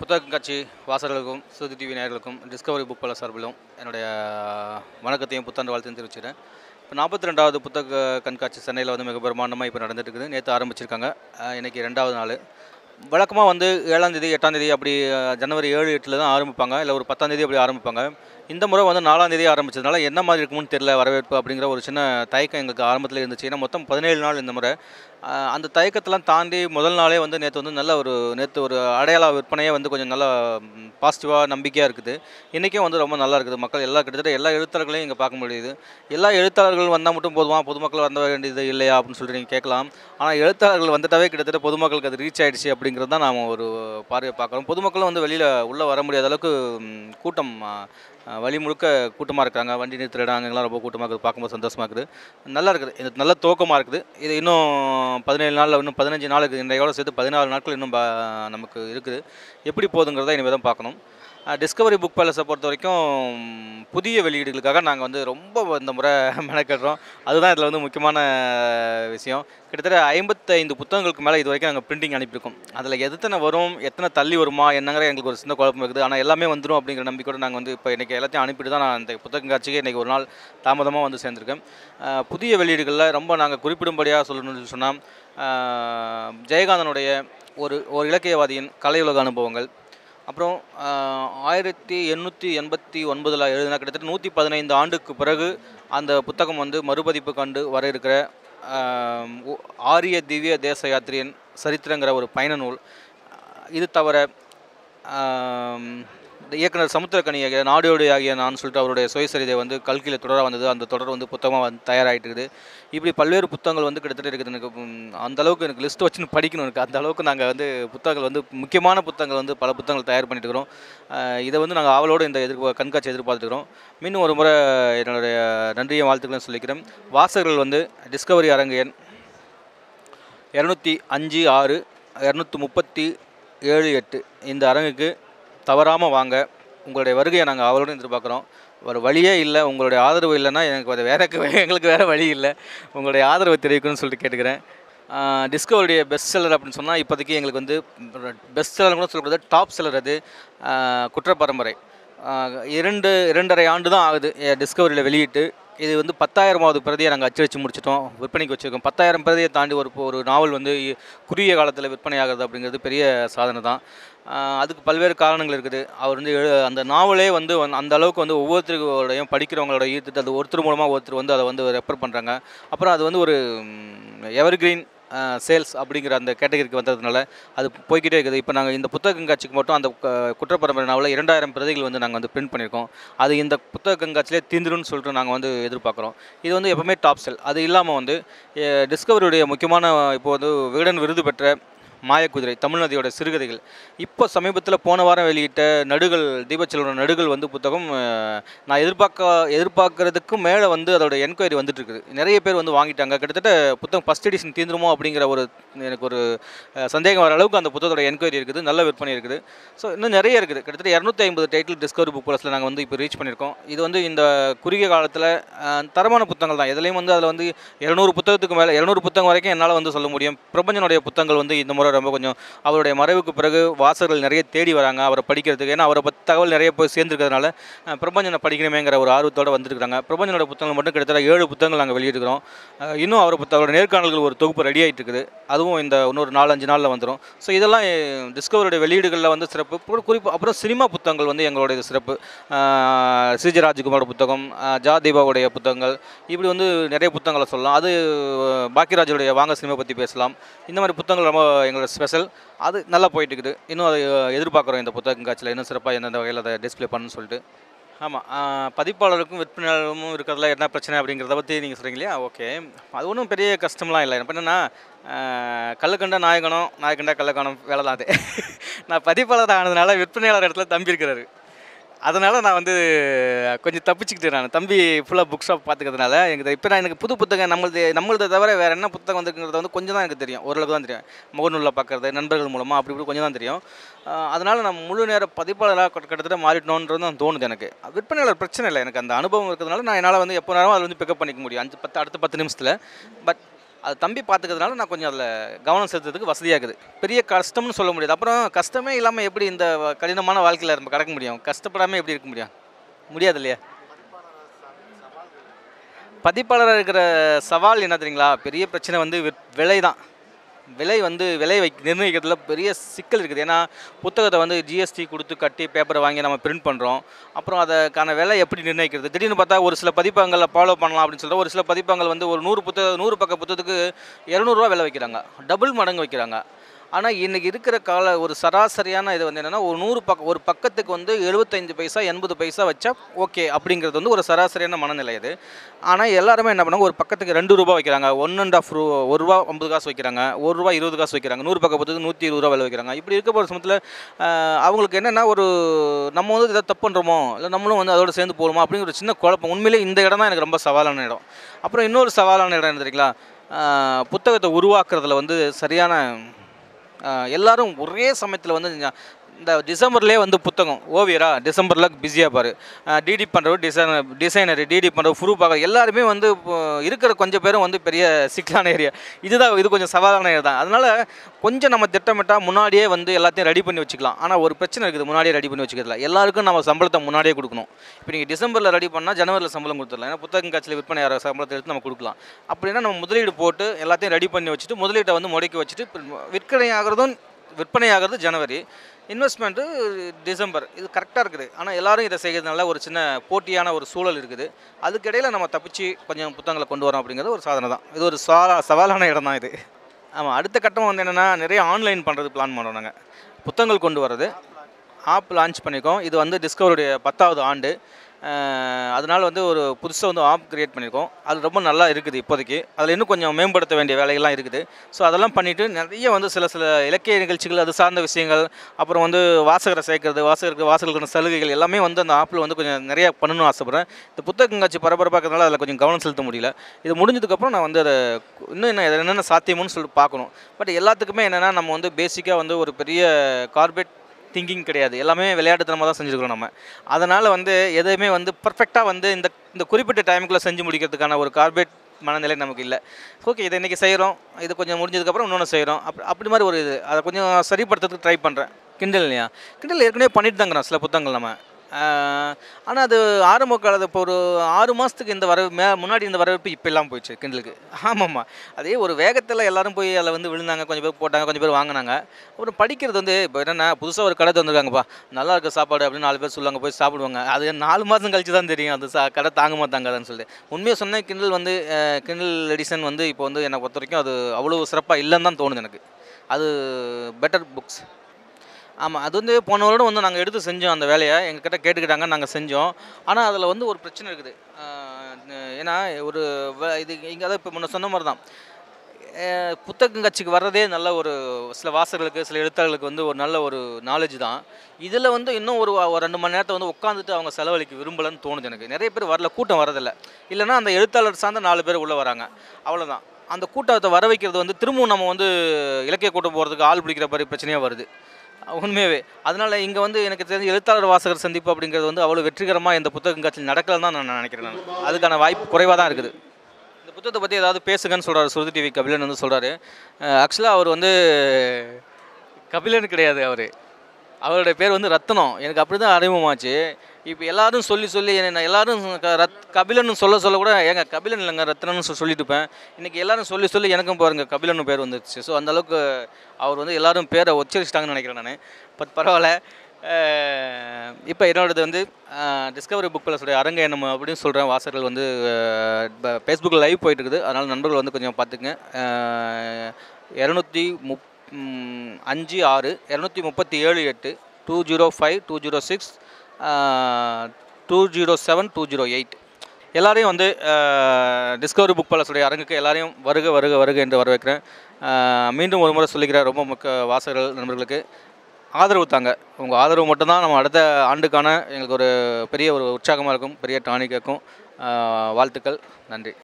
புத்தக கண்காட்சி வாசகர்களுக்கும் சுதி டிவி நேயர்களுக்கும் டிஸ்கவரி புக் பல சார்பிலும் என்னுடைய வணக்கத்தையும் புத்தாண்டு வாழ்த்தையும் தெரிவிச்சுக்கிறேன். இப்போ 42வது புத்தக கண்காட்சி சென்னையில் வந்து மிக பிரமாண்டமாக இப்போ நடந்துட்டு இருக்குது. நேற்று ஆரம்பிச்சிருக்காங்க. இன்றைக்கி 2வது நாள். வழக்கமாக வந்து 7ஆம் தேதி 8ஆம் தேதி அப்படி ஜனவரி 7 8 தான் ஆரம்பிப்பாங்க, இல்லை ஒரு 10ஆம் தேதி அப்படி ஆரம்பிப்பாங்க. இந்த முறை வந்து 4ஆம் தேதி ஆரம்பிச்சதுனால என்ன மாதிரி இருக்கும்னு தெரியல வரவேற்பு அப்படிங்கிற ஒரு சின்ன தயக்கம் எங்களுக்கு ஆரம்பத்தில் இருந்துச்சு. ஏன்னா மொத்தம் 17 நாள் இந்த முறை. அந்த தயக்கத்தெல்லாம் தாண்டி முதல் நாளே வந்து நேற்று ஒரு அடையாள விற்பனையே வந்து கொஞ்சம் நல்லா பாசிட்டிவாக நம்பிக்கையாக இருக்குது. இன்றைக்கும் வந்து ரொம்ப நல்லா இருக்குது. மக்கள் கிட்டத்தட்ட எல்லா எழுத்தாளர்களையும் இங்கே பார்க்க முடியுது. எல்லா எழுத்தாளர்கள் வந்தால் மட்டும் போதுமா, பொதுமக்கள் வந்த வேண்டியது இல்லையா அப்படின்னு சொல்லிட்டு நீங்கள் கேட்கலாம். ஆனால் எழுத்தாளர்கள் வந்துட்டாவே கிட்டத்தட்ட பொதுமக்களுக்கு அது ரீச் ஆகிடுச்சு அப்படிங்கிறது தான் நாம் ஒரு பார்வையை பார்க்குறோம். பொதுமக்களும் வந்து வெளியில் உள்ளே வர முடியாத அளவுக்கு கூட்டம் வழி முழுக்க கூட்டமாக இருக்காங்க. வண்டி நிறுத்துற இடம் அங்கெல்லாம் ரொம்ப கூட்டமாக இருக்குது. பார்க்கும்போது சந்தோஷமாக இருக்குது. நல்லா இருக்குது. இது நல்ல துவக்கமாக இருக்குது. இது இன்னும் 17 நாளில் இன்னும் 15 நாள் இருக்குது. இன்றையோட சேர்த்து 14 நாட்கள் இன்னும் நமக்கு இருக்குது. எப்படி போகுதுங்கிறத இனிமேல் தான் பார்க்கணும். டிஸ்கவரி புக் பேலஸை பொறுத்த வரைக்கும் புதிய வெளியீடுகளுக்காக நாங்கள் வந்து ரொம்ப இந்த முறை மெனக்கட்டுறோம். அதுதான் இதில் வந்து முக்கியமான விஷயம். கிட்டத்தட்ட 55 புத்தகங்களுக்கு மேலே இது வரைக்கும் நாங்கள் பிரிண்டிங் அனுப்பியிருக்கோம். அதில் எத்தனை வரும், எத்தனை தள்ளி வருமா என்னங்கிற எங்களுக்கு ஒரு சின்ன குழப்பம் இருக்குது. ஆனால் எல்லாமே வந்துடும் அப்படிங்கிற நம்பிக்கையோடு நாங்கள் வந்து இப்போ இன்றைக்கி எல்லாத்தையும் அனுப்பிட்டு தான் நான் இந்த புத்தக காட்சிக்கு இன்றைக்கி ஒரு நாள் தாமதமாக வந்து சேர்ந்துருக்கேன். புதிய வெளியீடுகளில் ரொம்ப நாங்கள் குறிப்பிடும்படியாக சொல்லணும்னு சொன்னால் ஜெயகாந்தனுடைய ஒரு இலக்கியவாதியின் கலையுலக அனுபவங்கள், அப்புறம் 1889 எழுதினா கிட்டத்தட்ட 115 ஆண்டுக்கு பிறகு அந்த புத்தகம் வந்து மறுபதிப்பு கண்டு வர இருக்கிற ஆரிய திவ்ய தேச யாத்திரியின் சரித்திரங்கிற ஒரு பயண நூல். இது தவிர இயக்குனர் சமுத்திரக்கனி நாடோடி ஆகிய நான் சொல்லிட்டு அவருடைய சுயசரிதை வந்து கல்கியில் தொடராக வந்தது. அந்த தொடர் வந்து புத்தகமாக வந்து தயாராகிட்டு இருக்குது. இப்படி பல்வேறு புத்தகங்கள் வந்து கிட்டத்தட்ட இருக்குது. எனக்கு அந்தளவுக்கு எனக்கு லிஸ்ட்டு வச்சுன்னு படிக்கணும். எனக்கு அந்தளவுக்கு நாங்கள் வந்து புத்தகங்கள் வந்து முக்கியமான புத்தகங்கள் வந்து பல புத்தகங்கள் தயார் பண்ணிட்டு இருக்கிறோம். இதை வந்து நாங்கள் ஆவலோடு இந்த கண்காட்சி எதிர்பார்த்துக்கிறோம். மீண்டும் ஒரு முறை என்னுடைய நன்றியை வாழ்த்துக்களும் சொல்லிக்கிறேன். வாசகர்கள் வந்து டிஸ்கவரி அரங்கு எண் 205 6 237 8 இந்த அரங்குக்கு தவறாமல் வாங்க. உங்களுடைய வருகையை நாங்கள் ஆவலோடு எதிர்பார்க்குறோம். ஒரு வழியே இல்லை, உங்களுடைய ஆதரவு இல்லைன்னா எனக்கு அது எங்களுக்கு வேறு வழி இல்லை. உங்களுடைய ஆதரவை தெரிவிக்கணும்னு சொல்லிட்டு கேட்டுக்கிறேன். டிஸ்கவரியுடைய பெஸ்ட் செல்லர் அப்படின்னு சொன்னால் இப்போதைக்கு எங்களுக்கு வந்து பெஸ்ட் செல்லர் கூட சொல்லக்கூடாது, டாப் செல்லர் அது குற்றப்பரம்பரை. 2.5 ஆண்டு தான் ஆகுது டிஸ்கவரியில் வெளியிட்டு. இது வந்து 10,000வது பிரதியை நாங்கள் அச்சடித்து முடிச்சிட்டோம், விற்பனைக்கு வச்சுருக்கோம். 10,000 பிரதியை தாண்டி ஒரு நாவல் வந்து குறுகிய காலத்தில் விற்பனை ஆகிறது அப்படிங்கிறது பெரிய சாதனை தான். அதுக்கு பல்வேறு காரணங்கள் இருக்குது. அவர் வந்து அந்த நாவலே வந்து அந்த அளவுக்கு வந்து ஒவ்வொருத்தருடையும் படிக்கிறவங்களோட ஈர்த்துட்டு அது ஒருத்தர் மூலமாக ஒருத்தர் வந்து அதை வந்து ரெஃபர் பண்ணுறாங்க. அப்புறம் அது வந்து ஒரு எவர்கிரீன் சேல்ஸ் அப்படிங்கிற அந்த கேட்டகரிக்கு வந்ததுனால அது போய்கிட்டே இருக்குது. இப்போ நாங்கள் இந்த புத்தக கண்காட்சிக்கு மட்டும் அந்த குற்றப்பரம்பரை நாவலில் 2000 பிரதிகள் வந்து நாங்கள் வந்து பிரிண்ட் பண்ணியிருக்கோம். அது இந்த புத்தக கண்காட்சியிலே தீந்துருன்னு சொல்லிட்டு நாங்கள் வந்து எதிர்பார்க்குறோம். இது வந்து எப்போவுமே டாப் செல். அது இல்லாமல் வந்து டிஸ்கவரியுடைய முக்கியமான இப்போ வந்து விகடன் விருது பெற்ற மாயக்குதிரை தமிழ்நதியோட சிறுகதைகள், இப்போ சமீபத்தில் போன வாரம் வெளியிட்ட நடுகள் தீபச்செல்வனோட நடுகள் வந்து புத்தகம் நான் எதிர்பார்க்கறதுக்கும் மேலே வந்து அதோட என்கொயரி வந்துட்டு இருக்குது. நிறைய பேர் வந்து வாங்கிட்டாங்க. கிட்டத்தட்ட புத்தகம் ஃபஸ்ட் எடிஷன் தீந்துருமோ அப்படிங்கிற எனக்கு ஒரு சந்தேகம் வர அளவுக்கு அந்த புத்தகத்தோட என்கொயரி இருக்குது. நல்ல விற்பனை இருக்குது. ஸோ இன்னும் நிறைய இருக்குது. கிட்டத்தட்ட 250 டைட்டில் டிஸ்கவரி புக் ப்ளஸில் நாங்கள் வந்து இப்போ ரீச் பண்ணியிருக்கோம். இது வந்து இந்த குறுகிய காலத்தில் தரமான புத்தகங்கள் தான். எதுலேயும் வந்து அதில் வந்து 200 புத்தகத்துக்கு மேலே 200 புத்தகம் வரைக்கும் என்னால் வந்து சொல்ல முடியும். பிரபஞ்சனுடைய புத்தகங்கள் வந்து இந்த முறை ரொம்ப கொஞ்சம் அவருடைய மறைவுக்கு பிறகு வாசகர்கள் நிறைய தேடி வராங்க அவரை படிக்கிறதுக்கு. ஏன்னா அவரை பற்றி தகவல் நிறைய போய் சேர்ந்துருக்கிறதுனால பிரபஞ்சனை படிக்கணுமேங்கிற ஒரு ஆர்வத்தோடு வந்துருக்காங்க. பிரபஞ்சனோட புத்தகங்கள் மட்டும் கிட்டத்தட்ட 7 புத்தகங்கள் நாங்கள் வெளியிட்டிருக்கிறோம். இன்னும் அவரோட நேர்காணல்கள் ஒரு தொகுப்பு ரெடி ஆகிட்டு இருக்குது. அதுவும் இந்த இன்னொரு 4-5 நாளில் வந்துடும். ஸோ இதெல்லாம் டிஸ்கவரியோட வெளியீடுகளில் வந்து சிறப்பு. குறிப்பாக அப்புறம் சினிமா புத்தகங்கள் வந்து எங்களுடைய சிறப்பு. சிஜி ராஜ்குமாரோட புத்தகம், ஜா தீபாவுடைய புத்தகங்கள், இப்படி வந்து நிறைய புத்தகங்களை சொல்லலாம். அது பாக்கியராஜுடைய வாங்க சினிமா பற்றி பேசலாம். இந்த மாதிரி புத்தகங்கள் ரொம்ப எங்களோட ஸ்பெஷல். அது நல்லா போயிட்டு இருக்குது. இன்னும் அதை எதிர்பார்க்குறோம் இந்த புத்தக காட்சியில் இன்னும் சிறப்பாக எந்தெந்த வகையில் அதை டிஸ்பிளே பண்ணணும்னு சொல்லிட்டு. ஆமாம், பதிப்பாளருக்கும் விற்பனையாளரும் இருக்கிறதுல என்ன பிரச்சனை அப்படிங்கிறத பற்றி நீங்கள் சொல்கிறீங்க இல்லையா? ஓகே, அது ஒன்றும் பெரிய கஷ்டம்லாம் இல்லை. இப்போ என்னென்னா கள்ளக்கண்டா நாயக்கண்டா கள்ளக்கானம் வேலை தான் அது. நான் பதிப்பாளர் ஆனதுனால விற்பனையாளர் இடத்துல தம்பி இருக்கிறாரு. அதனால் நான் வந்து கொஞ்சம் தப்பிச்சுக்கிட்டேன். நான் தம்பி ஃபுல்லாக புக் ஷாப் பார்த்துக்கிறதுனால எனக்கு புது புத்தகம் நம்மளது தவிர வேறு என்ன புத்தகம் வந்துருக்குங்கிறது வந்து கொஞ்சம் தான் எனக்கு தெரியும். ஓரளவுக்கு தான் தெரியும். முகநூலில் பார்க்குறது, நண்பர்கள் மூலமாக அப்படி இப்படி கொஞ்சம் தான் தெரியும். அதனால் நான் முழு நேர பதிப்பாளராக கிட்டத்தட்ட மாறிட்டோன்றது தான் தோணுது எனக்கு. விற்பனையாளர் பிரச்சனை இல்லை. எனக்கு அந்த அனுபவம் இருக்கிறதுனால நான் என்னால் வந்து எப்போ நேரம் அதில் வந்து பிக்கப் பண்ணிக்க முடியும். 5-10 அடுத்த 10 நிமிஷத்தில். பட் அது தம்பி பார்த்துக்கிறதுனால நான் கொஞ்சம் அதில் கவனம் செலுத்துறதுக்கு வசதியாக இருக்குது. பெரிய கஷ்டம்னு சொல்ல முடியாது. அப்புறம் கஷ்டமே இல்லாமல் எப்படி இந்த கடினமான வாழ்க்கையில் நம்ம கடக்க முடியும்? கஷ்டப்படாமல் எப்படி இருக்க முடியும்? முடியாது இல்லையா? பதிப்பாளராக இருக்கிற சவால் என்ன தெரியுங்களா? பெரிய பிரச்சனை வந்து விலை தான். விலை நிர்ணயிக்கிறதுல பெரிய சிக்கல் இருக்குது. ஏன்னா புத்தகத்தை வந்து ஜிஎஸ்டி கொடுத்து கட்டி பேப்பரை வாங்கி நம்ம பிரிண்ட் பண்ணுறோம். அப்புறம் அதுக்கான விலை எப்படி நிர்ணயிக்கிறது? திடீர்னு பார்த்தா ஒரு சில பதிப்பகங்களில் ஃபாலோ பண்ணலாம் அப்படின்னு சொல்லிட்டு ஒரு சில பதிப்பகங்கள் வந்து ஒரு 100 பக்க புத்தகத்துக்கு ரூ. 200 விலை வைக்கிறாங்க. டபுள் மடங்கு வைக்கிறாங்க. ஆனால் இன்றைக்கி இருக்கிற ஒரு சராசரியான இது வந்து என்னென்னா ஒரு பக்கத்துக்கு வந்து 75 பைசா 80 பைசா வச்சா ஓகே அப்படிங்கிறது வந்து ஒரு சராசரியான மனநிலை இது. ஆனால் எல்லாருமே என்ன பண்ணாங்க, ஒரு பக்கத்துக்கு ரூ. 2 வைக்கிறாங்க, 1.5 ரூபா 50 காசு வைக்கிறாங்க, ரூபா 20 காசு வைக்கிறாங்க, 100 பக்க புத்தகத்துக்கு 120 விலை வைக்கிறாங்க. இப்படி இருக்க போகிற சமயத்தில் அவங்களுக்கு என்னென்னா நம்ம வந்து எதாவது தப்பு பண்ணுறோமோ இல்லை நம்மளும் வந்து அதோடு சேர்ந்து போகிறோமோ அப்படிங்கிற ஒரு சின்ன குழப்பம். உண்மையிலே இந்த இடம் தான் எனக்கு ரொம்ப சவாலான இடம். அப்புறம் இன்னொரு சவாலான இடம் என்ன தெரியுங்களா? புத்தகத்தை உருவாக்குறதுல வந்து சரியான எல்லாரும் ஒரே சமயத்தில் வந்து இந்த டிசம்பர்லேயே வந்து புத்தகம் ஓவியரா டிசம்பரில் பிஸியாக பாரு, டிடி பண்ணுறவர் டிசைனர் டிடி பண்ணுறவர் ப்ரூஃப் பார்க்குற எல்லாருமே வந்து இருக்கிற கொஞ்சம் பேரும் வந்து பெரிய சிக்கலான ஏரியா. இது கொஞ்சம் சவாலான ஏரியா தான். அதனால் கொஞ்சம் நம்ம திட்டமிட்டால் முன்னாடியே வந்து எல்லாத்தையும் ரெடி பண்ணி வச்சுக்கலாம். ஆனால் ஒரு பிரச்சனை இருக்குது, முன்னாடியே ரெடி பண்ணி வச்சுக்கிறதுல எல்லாருக்கும் நம்ம சம்பளத்தை முன்னாடியே கொடுக்கணும். இப்போ நீங்கள் டிசம்பரில் ரெடி பண்ணால் ஜனவரியில் சம்பளம் கொடுத்துடலாம். ஏன்னா புத்தகம் காட்சியில் விற்பனை ஆகிற சம்பளத்தை எடுத்து நம்ம கொடுக்கலாம். அப்படின்னா நம்ம முதலீடு போட்டு எல்லாத்தையும் ரெடி பண்ணி வச்சுட்டு முதலீட்டை வந்து முடக்கி வச்சுட்டு விற்பனை ஆகிறது ஜனவரி, இன்வெஸ்ட்மெண்ட்டு டிசம்பர். இது கரெக்டாக இருக்குது. ஆனால் எல்லோரும் இதை செய்கிறதுனால ஒரு சின்ன போட்டியான ஒரு சூழல் இருக்குது. அதுக்கிடையில் நம்ம தப்பிச்சு கொஞ்சம் புத்தகங்களை கொண்டு வரோம் அப்படிங்கிறது ஒரு சாதனை தான். இது ஒரு சவாலான இடம் தான் இது. ஆமாம், அடுத்த கட்டம் வந்து என்னென்னா நிறைய ஆன்லைன் பண்ணுறது பிளான் பண்ணுறோம். நாங்கள் புத்தகங்கள் கொண்டு வர்றது ஆப் லான்ச் பண்ணியிருக்கோம். இது வந்து டிஸ்கவருடைய 10வது ஆண்டு. அதனால் வந்து ஒரு புதுசாக வந்து ஆப் க்ரியேட் பண்ணியிருக்கோம். அது ரொம்ப நல்லா இருக்குது இப்போதைக்கு. அதில் இன்னும் கொஞ்சம் மேம்படுத்த வேண்டிய வேலைகள்லாம் இருக்குது. ஸோ அதெல்லாம் பண்ணிவிட்டு நிறைய வந்து சில இலக்கிய நிகழ்ச்சிகள், அது சார்ந்த விஷயங்கள், அப்புறம் வந்து வாசகரை சேர்க்கறது, வாசகர்களுக்கான சலுகைகள் எல்லாமே வந்து அந்த ஆப்பில் வந்து கொஞ்சம் நிறையா பண்ணணும்னு ஆசைப்பட்றேன். இந்த புத்தக கண்காட்சி பரபரப்பாக்கிறதுனால அதில் கொஞ்சம் கவனம் செலுத்த முடியல. இது முடிஞ்சதுக்கப்புறம் நான் வந்து அதை இன்னும் என்னென்ன சாத்தியமுன்னு சொல்லிட்டு பார்க்கணும். பட் எல்லாத்துக்குமே என்னென்னா நம்ம வந்து பேசிக்காக வந்து ஒரு பெரிய கார்பரேட் திங்கிங் கிடையாது. எல்லாமே விளையாட்டுத்தனமாக தான் செஞ்சுருக்கிறோம் நம்ம. அதனால் வந்து எதையுமே வந்து பர்ஃபெக்டாக வந்து இந்த குறிப்பிட்ட டைமுக்குள்ளே செஞ்சு முடிக்கிறதுக்கான ஒரு கார்பரேட் மனநிலை நமக்கு இல்லை. ஓகே, இதை இன்றைக்கி செய்கிறோம், இது கொஞ்சம் முடிஞ்சதுக்கப்புறம் இன்னொன்று செய்கிறோம். அப்படி மாதிரி ஒரு இது அதை கொஞ்சம் சரிப்படுத்துறதுக்கு ட்ரை பண்ணுறேன். கிண்டல் இல்லையா? கிண்டல் ஏற்கனவே பண்ணிட்டு தாங்கிறோம் சில புத்தகங்கள் நம்ம. ஆனால் அது ஆரம்ப காலத்து இப்போ ஒரு 6 மாதத்துக்கு இந்த முன்னாடி இந்த வரவேற்பு இப்போ எல்லாம் போயிடுச்சு கிண்டலுக்கு. ஆமாம்மா, அதே ஒரு வேகத்தில் எல்லோரும் போய் அதில் வந்து விழுந்தாங்க, கொஞ்சம் பேர் போட்டாங்க, கொஞ்சம் பேர் வாங்கினாங்க. அப்புறம் படிக்கிறது வந்து இப்போ என்னென்னா புதுசாக ஒரு கடை வந்துருக்காங்கப்பா, நல்லா இருக்க சாப்பாடு அப்படின்னு 4 பேர் சொல்லுவாங்க, போய் சாப்பிடுவாங்க. அது 4 மாதம் கழிச்சு தான் தெரியும் அந்த கடை தாங்க மாட்டாங்கன்னு சொல்லிட்டு. உண்மையாக சொன்னால் கிண்டல் எடிஷன் வந்து இப்போ வந்து என்னை பொறுத்த வரைக்கும் அது அவ்வளோ சிறப்பாக இல்லைன்னு தான் தோணுது எனக்கு. அது பெட்டர் புக்ஸ். ஆமாம், அது வந்து போன வருடம் வந்து நாங்கள் எடுத்து செஞ்சோம் அந்த வேலையை. எங்ககிட்ட கேட்டுக்கிட்டாங்க, நாங்கள் செஞ்சோம். ஆனால் அதில் வந்து ஒரு பிரச்சனை இருக்குது. ஏன்னா இது இங்கே தான் இப்போ முன்ன சொன்ன மாதிரி தான், புத்தக கட்சிக்கு வர்றதே நல்ல ஒரு சில வாசகர்களுக்கு, சில எழுத்தாளர்களுக்கு வந்து ஒரு நல்ல ஒரு நாலேஜ் தான். இதில் வந்து இன்னும் ஒரு 2 மணி நேரத்தை வந்து உட்காந்துட்டு அவங்க செலவழிக்க விரும்பலன்னு தோணுது எனக்கு. நிறைய பேர் வரல, கூட்டம் வரதில்லை. இல்லைனா அந்த எழுத்தாளர் சார்ந்த 4 பேர் உள்ளே வராங்க, அவ்வளோதான். அந்த கூட்டத்தை வர வைக்கிறது வந்து திரும்பவும் நம்ம வந்து இலக்கிய கூட்டம் போகிறதுக்கு ஆள் பிடிக்கிற மாதிரி பிரச்சனையாக வருது உண்மையாகவே. அதனால் இங்கே வந்து எனக்கு தெரிஞ்ச எழுத்தாளர் வாசகர் சந்திப்பு அப்படிங்கிறது வந்து அவ்வளோ வெற்றிகரமாக இந்த புத்தக காட்சியில் நடக்கலன்னு தான் நான் நினைக்கிறேன். அதுக்கான வாய்ப்பு குறைவாக தான் இருக்குது. இந்த புத்தகத்தை பற்றி ஏதாவது பேசுங்கன்னு சொல்கிறார் சுருதி டிவி கபிலன் வந்து சொல்கிறாரு. ஆக்சுவலாக அவர் வந்து கபிலன் கிடையாது, அவருடைய பேர் வந்து ரத்னம். எனக்கு அப்படி தான் அறிமுகமாச்சு. இப்போ எல்லோரும் சொல்லி என்ன எல்லோரும் கபிலன்னு சொல்ல கூட ஏங்க கபிலன் இல்லைங்க ரத்னன்னு சொல்லிட்டு இருப்பேன். இன்றைக்கி எல்லோரும் சொல்லி எனக்கும் பாருங்கள் கபிலன்னு பேர் வந்துடுச்சு. ஸோ அந்தளவுக்கு அவர் வந்து எல்லோரும் பேரை உச்சரிச்சிட்டாங்கன்னு நினைக்கிறேன் நான். பட் பரவாயில்ல. இப்போ என்னோடது வந்து டிஸ்கவரி புக் பேலஸுடைய அரங்க எண்ணம் அப்படின்னு சொல்கிறேன். வாசகர்கள் வந்து ஃபேஸ்புக்கில் லைவ் போயிட்டுருக்குது, அதனால் நண்பர்கள் வந்து கொஞ்சம் பார்த்துக்குங்க. 256 237 8 205 206 207 208 எல்லாரையும் வந்து டிஸ்கவரி புக் பேலஸுடைய அரங்குக்கு எல்லாரையும் வருக என்று வரவேற்கிறேன். மீண்டும் ஒரு முறை சொல்லிக்கிறேன், ரொம்ப வாசகர்கள் நண்பர்களுக்கு ஆதரவு தாங்க. உங்கள் ஆதரவு மட்டும்தான் நம்ம அடுத்த ஆண்டுக்கான எங்களுக்கு ஒரு பெரிய ஒரு உற்சாகமாக இருக்கும், பெரிய டானிக்காக இருக்கும். வாழ்த்துக்கள், நன்றி.